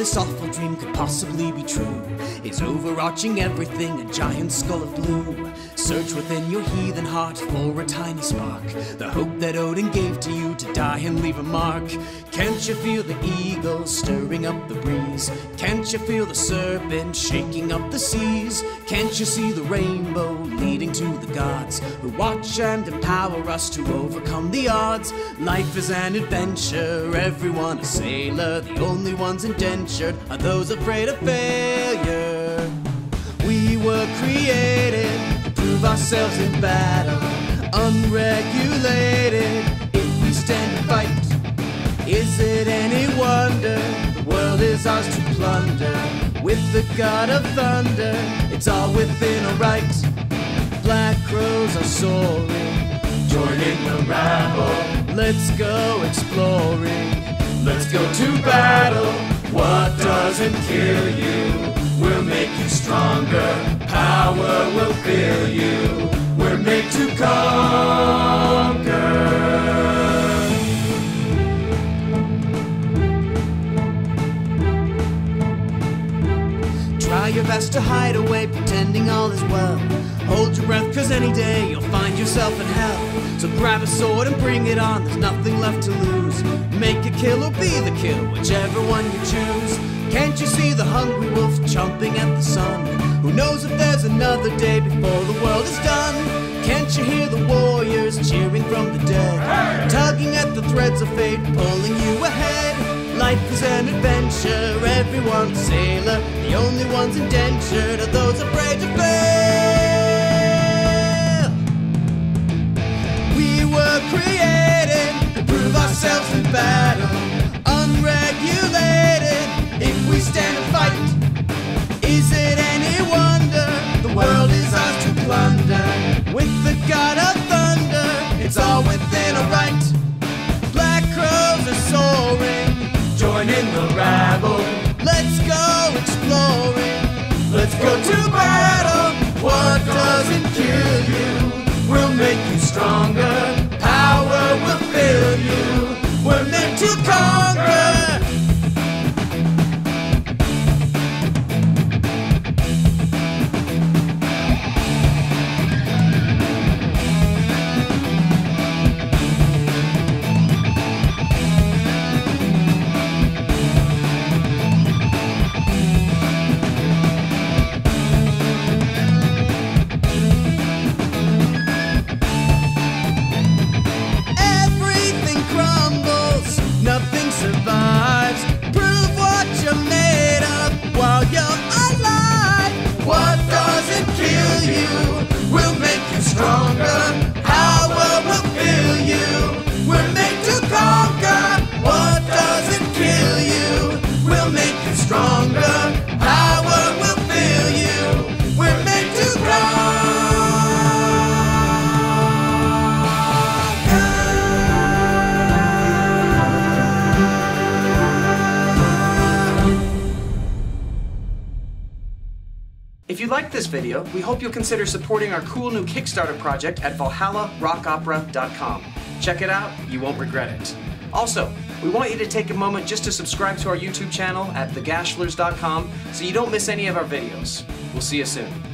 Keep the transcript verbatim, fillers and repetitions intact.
this awful dream could possibly be true is overarching everything, a giant skull of blue. Search within your heathen heart for a tiny spark, the hope that Odin gave to you to die and leave a mark. Can't you feel the eagle stirring up the breeze? Can't you feel the serpent shaking up the seas? Can't you see the rainbow leading to the gods who watch and empower us to overcome the odds? Life is an adventure, everyone a sailor. The only ones indentured are those afraid of failure. We were created to prove ourselves in battle, unregulated. If we stand and fight, is it any wonder the world is ours to plunder? With the god of thunder, it's all within our right. Black crows are soaring, joining the rabble. Let's go exploring, let's go to battle. What doesn't kill you will make you stronger. Power will fill you. We're made to conquer. Try your best to hide away, pretending all is well. Hold your breath, cause any day you'll find yourself in hell. So grab a sword and bring it on, there's nothing left to lose. Make a kill or be the kill, whichever one you choose. Can't you see the hungry wolf chomping at the sun? Who knows if there's another day before the world is done? Can't you hear the warriors cheering from the dead, tugging at the threads of fate, pulling you ahead? Life is an adventure, everyone's a sailor. The only ones indentured are those afraid to fail. We were created to prove ourselves in battle, unregulated. If we stand and fight, is it any wonder the world is ours to plunder? With the god of thunder, it's all within our right. Black crows are soaring, joining the rabble. Let's go exploring, let's go to battle. What doesn't kill you will make you stronger. Power will fill you. We're meant to conquer. Nothing survives. Prove what you're made of while you're alive. What doesn't kill you will make you stronger. Power will fill you. We're made to conquer. What doesn't kill you will make you stronger. Power will fill you. We're made to conquer. If you liked this video, we hope you'll consider supporting our cool new Kickstarter project at Valhalla Rock Opera dot com. Check it out, you won't regret it. Also, we want you to take a moment just to subscribe to our YouTube channel at the gashlers dot com so you don't miss any of our videos. We'll see you soon.